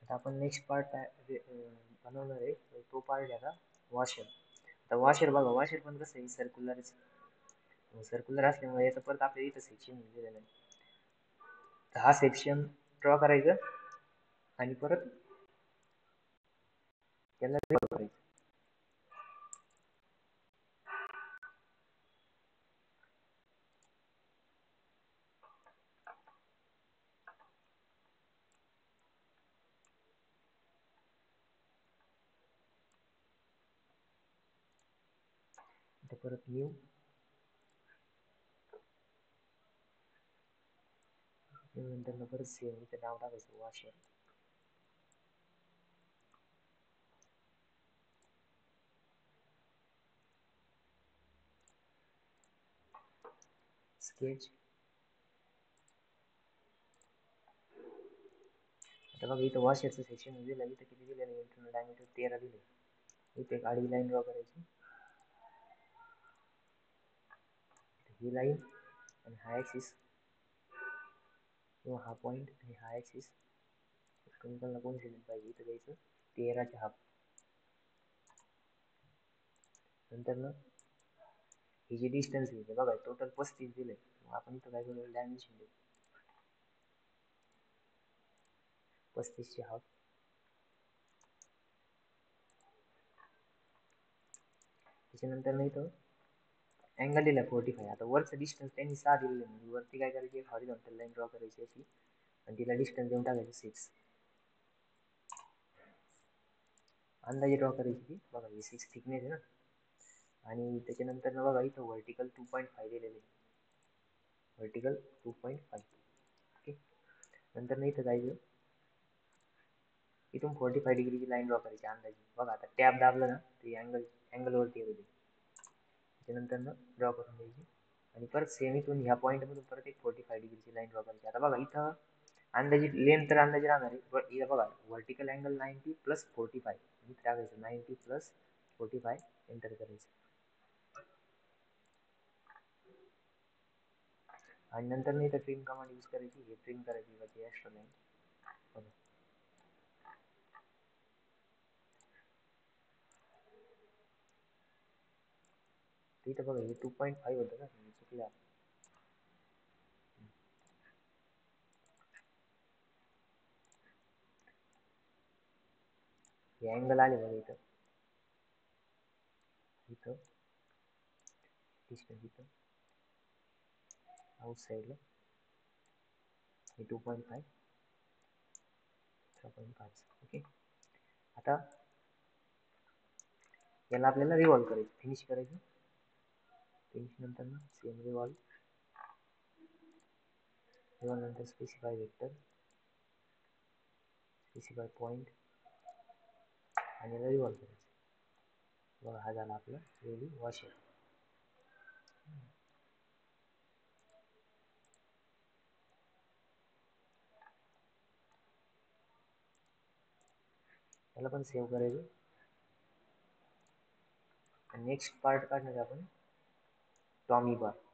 आता आपण next part बनवणार आहे तो पार्ट आहे आता वॉशर. आता वॉशर बघा, वॉशर पण कसं आहे सर्क्युलर असल्यामुळे याचं परत आपल्या इथं सेक्शन दिलेलं आहे. तर हा सेक्शन ड्रॉ करायचा आणि परत त्याला ड्रॉ करायचं. परत न्यू नंतर परत सेम इथं नाव टाकायचं वॉशर. स्केच. आता बघा इथं वॉशरचं सेक्शन दिलं, इथं किती दिलेलं इंटरनल डायमीटर 13 दिले. इथे एक आडवी लाईन ड्रॉ करायची, ही लाईन आणि हा ॲक्सिस किंवा हा पॉईंट आणि हा ॲक्सिस ट्विंकलला कोणते दिलं पाहिजे, इथं द्यायचं 13च्या हाफ. नंतर ना ही जी डिस्टन्स आहे बघा टोटल 35 दिले, आपण इथं काय करू डायमेन्शन देऊ 35ची हाफ. त्याच्यानंतर नाही तर अँगल दिला 45. आता वरचं डिस्टन्स त्यांनी 6 दिलेलं आहे, वरती काय करायची एक हॉरिझॉन्टल लाईन ड्रॉ करायची अशी आणि तिला डिस्टन्स देऊन टाकायचं 6. अंदाजे ड्रॉ करायची ती बघा, ही 6 थिकनेस आहे ना. आणि त्याच्यानंतर ना बघा इथं व्हर्टिकल 2.5 दिलेले आहे, व्हर्टिकल 2.5. ओके. नंतर नाही इथं जायचं, इथून 45 डिग्रीची लाईन ड्रॉ करायची अंदाजे. बघा आता टॅब दाबलं ना ते अँगलवरती येऊ दे. त्याच्यानंतर ना ड्रॉ करून द्यायची आणि परत सेम इथून ह्या पॉईंटमधून परत एक 45 डिग्रीची लाईन ड्रॉ करायची. आता बघा इथं अंदाजे लेंथ तर अंदाजे राहणार आहे, इथं बघा व्हर्टिकल अँगल 90 + 45 इथं टाकायचं 90 + 45 एंटर करायचं. आणि नंतर नाही तर ट्रिम कमांड यूज करायची, हे ट्रिम करायची त्याची एक्स्ट्रा लाईन. बघा इथं बघा हे 2.5 होतं का, चुकलं. हे अँगल आले बघा इथं, इथं डिस्टन्स इथं आउट साईडला हे 2.5 3.5. ओके. आता याला आपल्याला रिवॉल्व करायचं, फिनिश करायचं. फिनिश नंतर ना सेम रिवॉल्व नंतर स्पेसिफाय वेक्टर, स्पेसिफाय पॉईंट आणि याला रिवॉल्व करायचं. बघा हा झाला आपला रेडी वॉशर. त्याला पण सेव्ह करायचं. नेक्स्ट पार्ट काढणार आपण टॉमी बार.